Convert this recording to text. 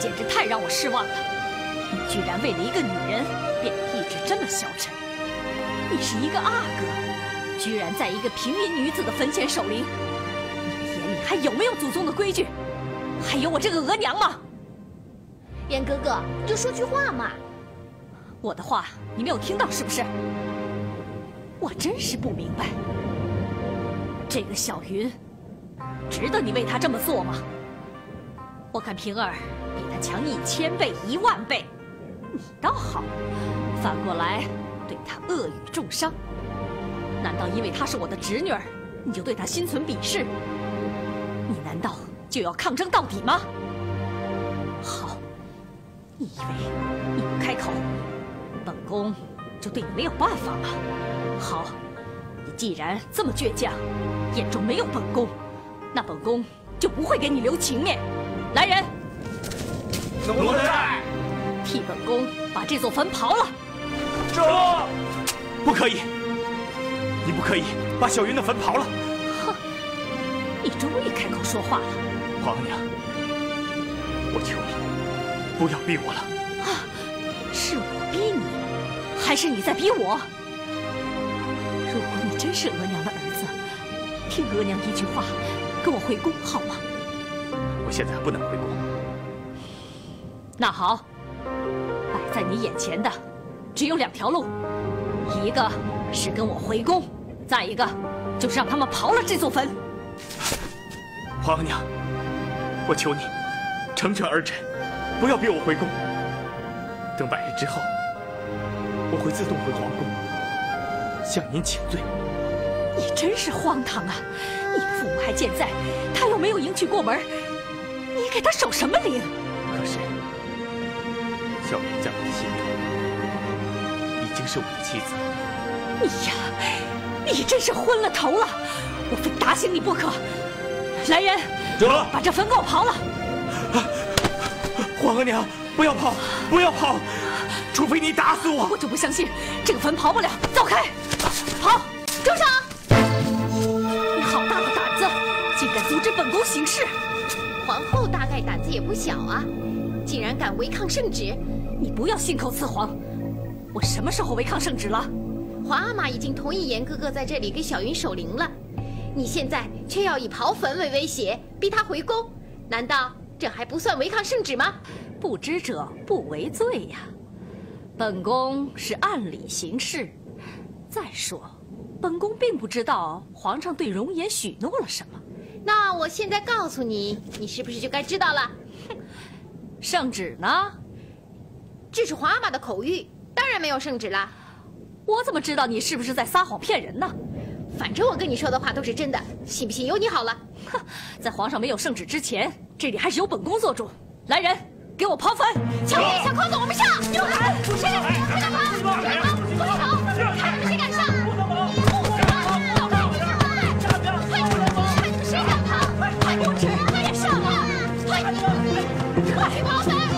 简直太让我失望了！你居然为了一个女人变得意志这么消沉！你是一个阿哥，居然在一个平民女子的坟前守灵！你的眼里还有没有祖宗的规矩？还有我这个额娘吗？ 严哥哥，你就说句话嘛！ 我的话你没有听到是不是？我真是不明白，这个小云，值得你为她这么做吗？我看平儿比她强1000倍、10000倍，你倒好，反过来对她恶语重伤。难道因为她是我的侄女儿，你就对她心存鄙视？你难道就要抗争到底吗？好，你以为你不开口，本宫就对你没有办法吗？好，你既然这么倔强，眼中没有本宫，那本宫就不会给你留情面。来人， 奴才替本宫把这座坟刨了。 这不可以，你不可以把小云的坟刨了。 哼，你终于开口说话了。 皇娘，我求你不要逼我了。 啊，是我逼你，还是你在逼我？如果你真是额娘的儿子，听额娘一句话，跟我回宫好吗？ 我现在不能回宫。 那好，摆在你眼前的只有2条路，一个是跟我回宫，再一个就是让他们刨了这座坟。 皇娘，我求你成全儿臣，不要逼我回宫。等100日之后，我会自动回皇宫向您请罪。 你真是荒唐啊！你的父母还健在，他又没有迎娶过门，你给他守什么灵？ 可是小云在我的心中已经是我的妻子。 你呀，你真是昏了头了！我非打醒你不可！来人，把这坟给我刨了！ 皇额娘，不要刨，不要刨，除非你打死我！ 我就不相信这个坟刨不了！走开！刨！住手！你好大的胆子，竟敢阻止本宫行事！ 皇后大概胆子也不小啊，竟然敢违抗圣旨！ 你不要信口雌黄！我什么时候违抗圣旨了？ 皇阿玛已经同意严哥哥在这里给小云守灵了，你现在却要以刨坟为威胁，逼他回宫，难道这还不算违抗圣旨吗？ 不知者不为罪呀。本宫是按理行事。再说，本宫并不知道皇上对容颜许诺了什么。 那我现在告诉你，你是不是就该知道了？ 圣旨呢？ 这是皇阿玛的口谕，当然没有圣旨啦。 我怎么知道你是不是在撒谎骗人呢？ 反正我跟你说的话都是真的，信不信由你好了。 哼，在皇上没有圣旨之前，这里还是由本宫做主。来人，给我刨坟！ 小丽、小公子，我们上！有敢！谁敢跑？谁敢跑？谁敢跑？不许跑！看你们谁敢上！快点上啊！快去刨坟！